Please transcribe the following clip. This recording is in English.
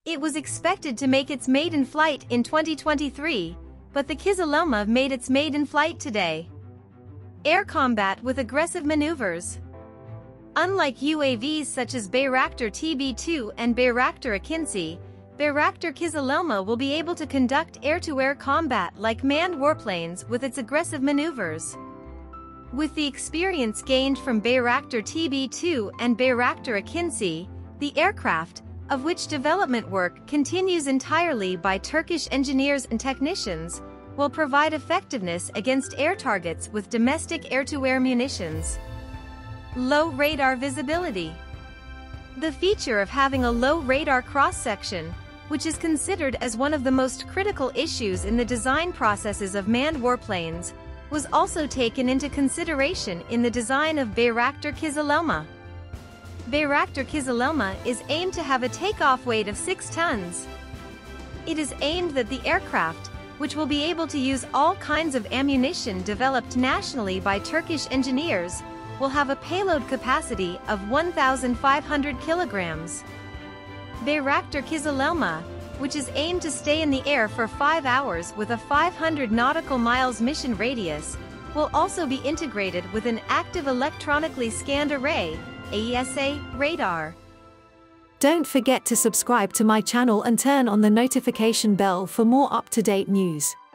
It was expected to make its maiden flight in 2023, but the KIZILELMA made its maiden flight today. Air combat with aggressive maneuvers. Unlike UAVs such as Bayraktar TB2 and Bayraktar Ikinci, Bayraktar KIZILELMA will be able to conduct air-to-air combat like manned warplanes with its aggressive maneuvers. With the experience gained from Bayraktar TB2 and Bayraktar Ikinci, the aircraft, of which development work continues entirely by Turkish engineers and technicians, will provide effectiveness against air targets with domestic air-to-air munitions. Low radar visibility. The feature of having a low radar cross-section, which is considered as one of the most critical issues in the design processes of manned warplanes, was also taken into consideration in the design of Bayraktar KIZILELMA. Bayraktar KIZILELMA is aimed to have a takeoff weight of 6 tons. It is aimed that the aircraft, which will be able to use all kinds of ammunition developed nationally by Turkish engineers, will have a payload capacity of 1,500 kilograms. Bayraktar KIZILELMA, which is aimed to stay in the air for 5 hours with a 500 nautical miles mission radius, will also be integrated with an active electronically scanned array, AESA, radar. Don't forget to subscribe to my channel and turn on the notification bell for more up-to-date news.